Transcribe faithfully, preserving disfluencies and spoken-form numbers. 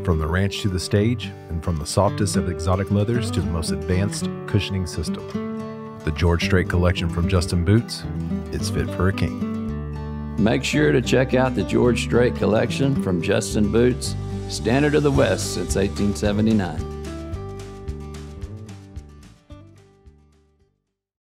From the ranch to the stage, and from the softest of exotic leathers to the most advanced cushioning system. The George Strait Collection from Justin Boots is fit for a king. Make sure to check out the George Strait Collection from Justin Boots, standard of the West since eighteen seventy-nine.